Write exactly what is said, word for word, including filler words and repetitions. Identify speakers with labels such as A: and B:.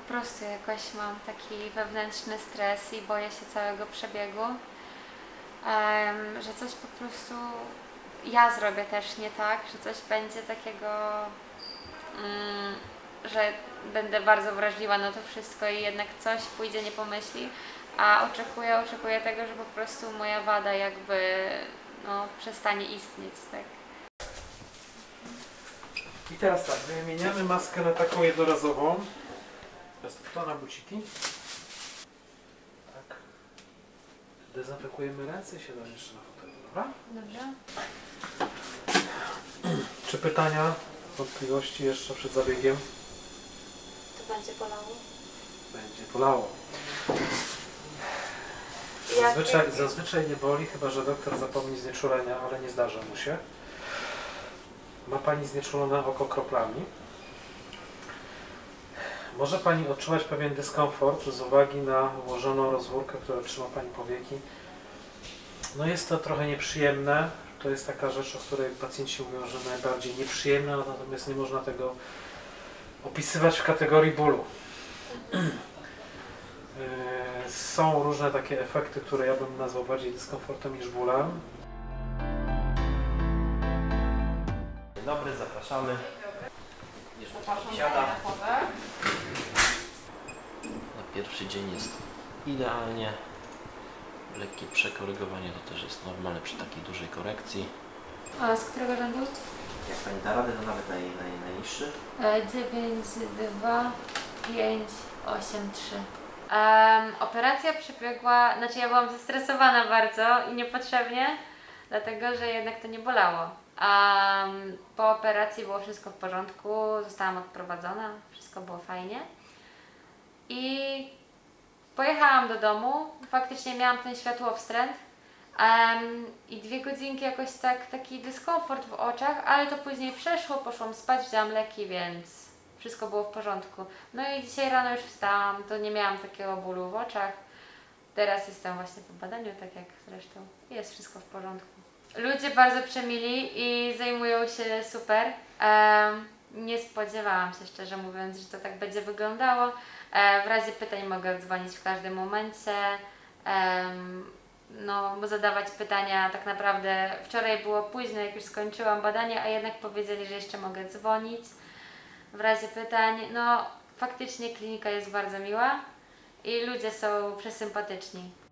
A: prostu jakoś mam taki wewnętrzny stres i boję się całego przebiegu, um, że coś po prostu ja zrobię też nie tak, że coś będzie takiego, um, że będę bardzo wrażliwa na to wszystko i jednak coś pójdzie nie po myśli, a oczekuję, oczekuję tego, że po prostu moja wada jakby no, przestanie istnieć, tak.
B: I teraz tak, wymieniamy maskę na taką jednorazową. Teraz to na buciki. Tak. Dezynfekujemy ręce i siadamy jeszcze na fotelu, dobra?
A: Dobrze.
B: Czy pytania, wątpliwości jeszcze przed zabiegiem?
A: To będzie bolało?
B: Będzie bolało. Zazwyczaj, zazwyczaj nie boli, chyba że doktor zapomni znieczulenia, ale nie zdarza mu się. Ma Pani znieczulone oko kroplami. Może Pani odczuwać pewien dyskomfort z uwagi na ułożoną rozwórkę, która trzyma Pani powieki. No jest to trochę nieprzyjemne. To jest taka rzecz, o której pacjenci mówią, że najbardziej nieprzyjemna, natomiast nie można tego opisywać w kategorii bólu. Są różne takie efekty, które ja bym nazwał bardziej dyskomfortem niż bólem.
C: Dzień dobry, zapraszamy. Siada. Na pierwszy dzień jest idealnie. Lekkie przekorygowanie to też jest normalne przy takiej dużej korekcji.
A: A z którego rzędu?
C: Jak Pani da radę, to nawet naj, naj, najniższy.
A: dziewięć, dwa, pięć, osiem, trzy. Um, operacja przebiegła, znaczy ja byłam zestresowana bardzo i niepotrzebnie, dlatego że jednak to nie bolało. Um, po operacji było wszystko w porządku, zostałam odprowadzona, wszystko było fajnie. I pojechałam do domu, faktycznie miałam ten światłowstręt um, i dwie godzinki jakoś tak, taki dyskomfort w oczach, ale to później przeszło, poszłam spać, wzięłam leki, więc wszystko było w porządku. No i dzisiaj rano już wstałam, to nie miałam takiego bólu w oczach. Teraz jestem właśnie po badaniu, tak jak zresztą. Jest wszystko w porządku. Ludzie bardzo przemili i zajmują się super. Um, nie spodziewałam się, szczerze mówiąc, że to tak będzie wyglądało. E, w razie pytań mogę dzwonić w każdym momencie. Um, no, bo zadawać pytania tak naprawdę wczoraj było późno, jak już skończyłam badanie, a jednak powiedzieli, że jeszcze mogę dzwonić w razie pytań. No, faktycznie klinika jest bardzo miła i ludzie są przesympatyczni.